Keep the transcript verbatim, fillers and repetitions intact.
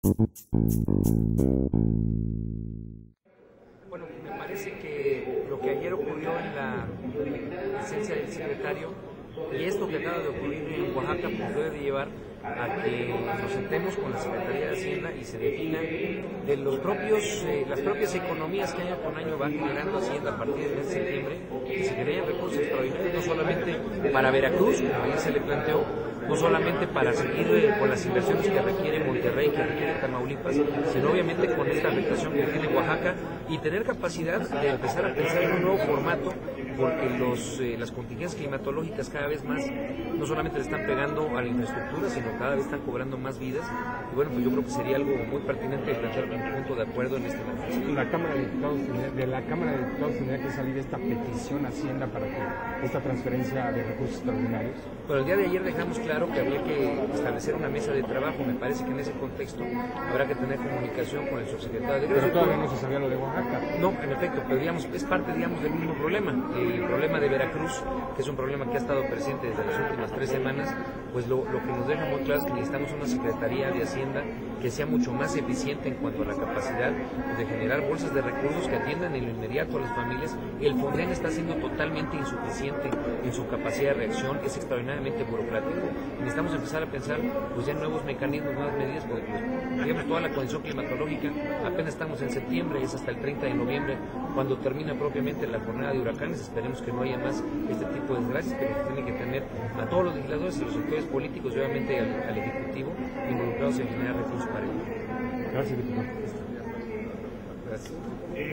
Bueno, me parece que lo que ayer ocurrió en la presencia del secretario y esto que acaba de ocurrir en Oaxaca pues debe de llevar a que nos sentemos con la Secretaría de Hacienda y se definan de los propios, eh, las propias economías que año con año va generando Hacienda a partir del mes de septiembre, que se generen recursos extraordinarios, no solamente para Veracruz, como ayer se le planteó, no solamente para seguir eh, con las inversiones que requiere Monterrey, que requiere Tamaulipas, sino obviamente con esta afectación que tiene Oaxaca y tener capacidad de empezar a pensar en un nuevo formato, porque los, eh, las contingencias climatológicas cada vez más no solamente le están pegando a la infraestructura, sino cada vez están cobrando más vidas. Y bueno, pues yo creo que sería algo muy pertinente plantear un punto de acuerdo en este momento. La Cámara de Diputados, de la Cámara de Diputados tendría que salir esta petición a Hacienda para que esta transferencia de recursos extraordinarios. Bueno, el día de ayer dejamos claro que habría que establecer una mesa de trabajo. Me parece que en ese contexto habrá que tener comunicación con el subsecretario de Egresos. Pero todavía no se sabía lo de Oaxaca. No, en efecto, pero digamos, es parte digamos, del mismo problema. El problema de Veracruz, que es un problema que ha estado presente desde las últimas tres semanas, pues lo, lo que nos deja muy claro es que necesitamos una Secretaría de Hacienda que sea mucho más eficiente en cuanto a la capacidad de generar bolsas de recursos que atiendan en lo inmediato a las familias. El Fonden está siendo totalmente insuficiente en su capacidad de reacción, es extraordinariamente burocrático. Necesitamos empezar a pensar pues ya en nuevos mecanismos, nuevas medidas, porque pues, digamos, toda la condición climatológica, apenas estamos en septiembre, es hasta el treinta de noviembre cuando termina propiamente la jornada de huracanes. Esperemos que no haya más este tipo de desgracias, pero se tiene que tener a todos los legisladores y los sectores políticos y obviamente al, al Ejecutivo involucrados en generar recursos para ello. Gracias, diputado. Gracias.